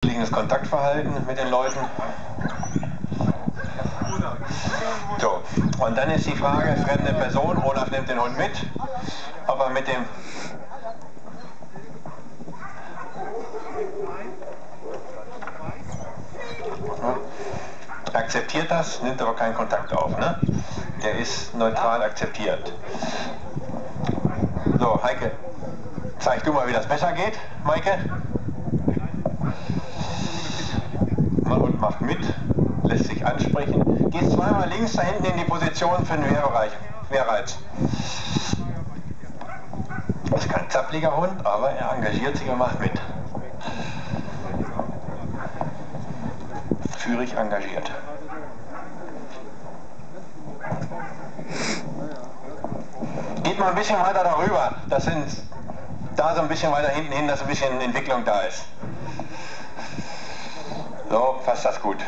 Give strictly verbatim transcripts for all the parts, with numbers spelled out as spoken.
ausgeglichenes Kontaktverhalten mit den Leuten. So, und dann ist die Frage, fremde Person, Olaf nimmt den Hund mit, ob er mit dem akzeptiert das, nimmt aber keinen Kontakt auf, ne? Der ist neutral akzeptiert. So, Heike, zeig du mal, wie das besser geht, Maike. Mein Hund macht mit, lässt sich ansprechen. Gehst zweimal links da hinten in die Position für den Wehrbereich, Wehrreiz. Das ist kein zappliger Hund, aber er engagiert sich und macht mit. Führig engagiert. Geht mal ein bisschen weiter darüber, das sind da so ein bisschen weiter hinten hin, dass ein bisschen Entwicklung da ist. So, passt das gut.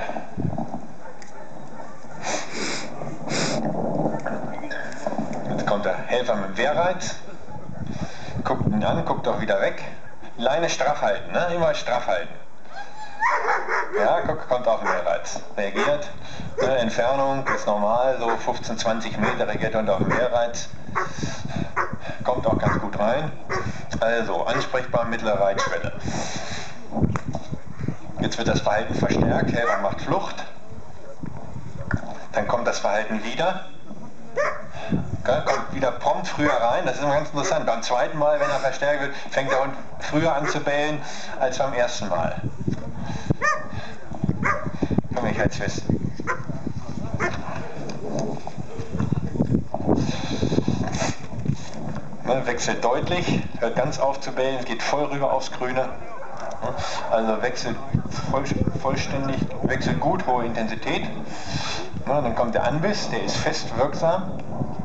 Jetzt kommt der Helfer mit dem Wehrreiz, guckt ihn an, guckt auch wieder weg. Leine straff halten, ne? Immer straff halten. Ja, guck, kommt auch ein Wehrreiz. Reagiert. Ne, Entfernung ist normal, so fünfzehn, zwanzig Meter, reagiert unter dem Wehrreiz. Kommt auch ganz gut rein. Also, ansprechbar, mittlere Reitschwelle. Jetzt wird das Verhalten verstärkt, Helfer macht Flucht. Dann kommt das Verhalten wieder. Kommt wieder prompt früher rein, das ist immer ganz interessant. Beim zweiten Mal, wenn er verstärkt wird, fängt der Hund früher an zu bellen als beim ersten Mal. Komm, ich halte fest. Ne, wechselt deutlich, hört ganz auf zu bellen, geht voll rüber aufs Grüne. Also wechselt voll, vollständig, wechselt gut, hohe Intensität. Ne, dann kommt der Anbiss, der ist fest wirksam.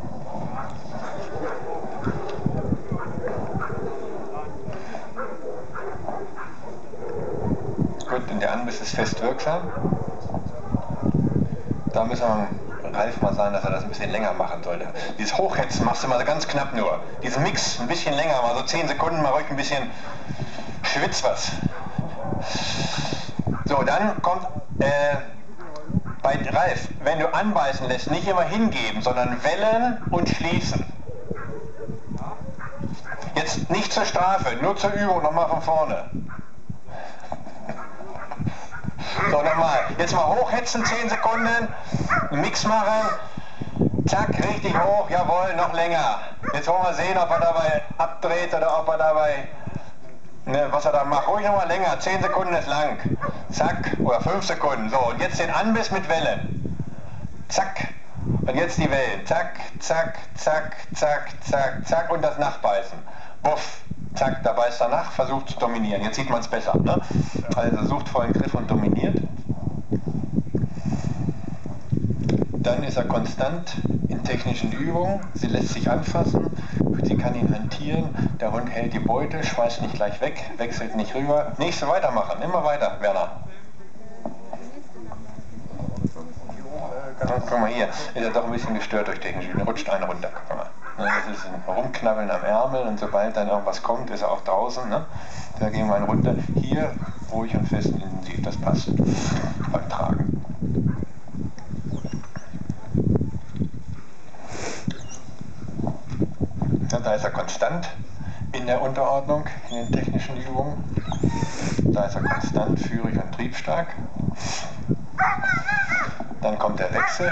Gut, und der Anbiss ist fest wirksam. Da müssen wir Ralf mal sagen, dass er das ein bisschen länger machen sollte. Dieses Hochhetzen machst du mal ganz knapp nur. Diesen Mix ein bisschen länger, mal so zehn Sekunden, mal ruhig ein bisschen schwitzt was. So, dann kommt äh, bei Ralf, wenn du anbeißen lässt, nicht immer hingeben, sondern wellen und schließen. Jetzt nicht zur Strafe, nur zur Übung, nochmal von vorne. So, nochmal. Jetzt mal hochhetzen, zehn Sekunden, einen Mix machen, zack, richtig hoch, jawohl, noch länger. Jetzt wollen wir sehen, ob er dabei abdreht oder ob er dabei, ne, was er da macht. Ruhig nochmal länger, zehn Sekunden ist lang. Zack, oder fünf Sekunden. So, und jetzt den Anbiss mit Wellen. Zack. Und jetzt die Wellen. Zack, zack, zack, zack, zack, zack und das Nachbeißen. Buff. Zack, da beißt er nach, versucht zu dominieren. Jetzt sieht man es besser. Ne? Also sucht vollen Griff und dominiert. Dann ist er konstant in technischen Übungen. Sie lässt sich anfassen, sie kann ihn hantieren. Der Hund hält die Beute, schmeißt nicht gleich weg, wechselt nicht rüber. Nächste weitermachen, immer weiter, Werner. Ja, guck mal hier, ist er doch ein bisschen gestört durch technische Übungen. Rutscht einen runter, guck mal. Das ist ein Rumknabbeln am Ärmel und sobald dann irgendwas kommt, ist er auch draußen. Ne? Da gehen wir einen runter. Hier ruhig und fest und intensiv, das passt beim Tragen. Ja, da ist er konstant in der Unterordnung, in den technischen Übungen. Da ist er konstant, führig und triebstark. Dann kommt der Wechsel.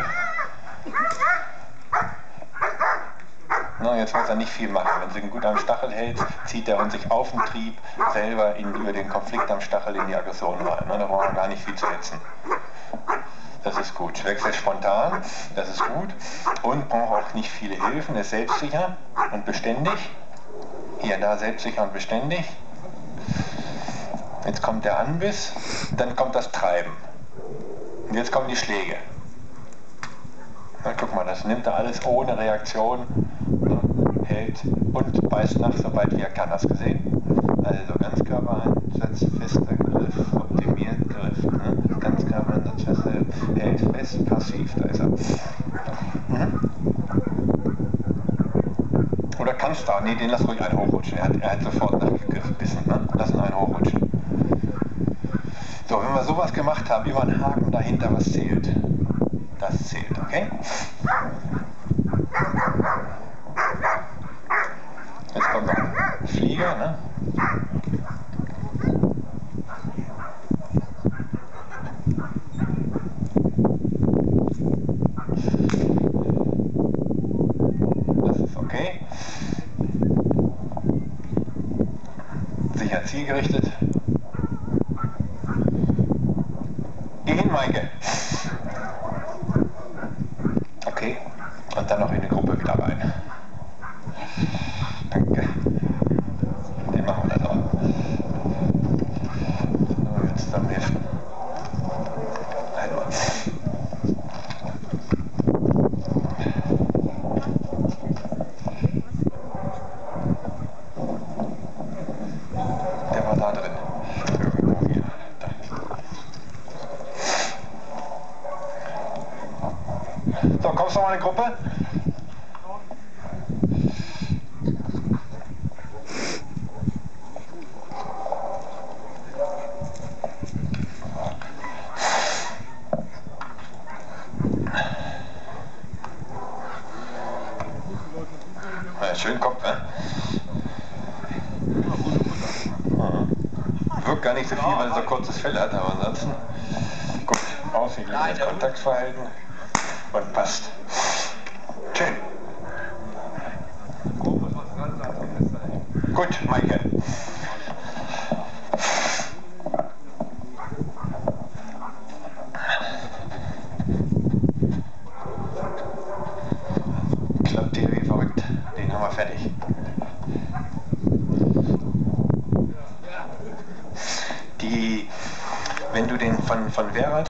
Na, jetzt muss er nicht viel machen. Wenn sie ihn gut am Stachel hält, zieht der Hund sich auf den Trieb selber in, über den Konflikt am Stachel in die Aggression rein. Na, da brauchen wir gar nicht viel zu hetzen. Das ist gut. Wechselt spontan, das ist gut. Und braucht auch nicht viele Hilfen, ist selbstsicher und beständig. Hier, da selbstsicher und beständig. Jetzt kommt der Anbiss, dann kommt das Treiben. Und jetzt kommen die Schläge. Na, guck mal, das nimmt er alles ohne Reaktion, hält und beißt nach, sobald wie er kann. Hast du gesehen? Also Ganzkörpereinsatz, fester Griff, optimiert Griff. Ne? Ganzkörpereinsatz, fester, hält fest, passiv, da ist er. Mhm. Oder kannst du auch, nee, den lass ruhig einen hochrutschen. Er hat, er hat sofort nachgebissen, ne? Lass ihn einen hochrutschen. So, wenn wir sowas gemacht haben, immer einen Haken dahinter, was zählt. Das zählt, okay? Jetzt kommt noch ein Flieger, ne? Das ist okay. Sicher zielgerichtet. Geh hin, Maike. Okay. Und dann noch in die Gruppe wieder rein. Danke. Den machen wir da drauf. So, jetzt am Heften. Einmal. Der war da drin. Irgendwo hier. Da. So, kommst du noch mal in die Gruppe? Ja, schön Kopf, ne? Mhm. Wirkt gar nicht so viel, weil er so kurzes Fell hat, aber ansonsten gut, ausgeglichenes Kontaktverhalten und passt. Schön. Gut, Maike. Klappt hier wie verrückt. Den haben wir fertig. Die, wenn du den von, von Vera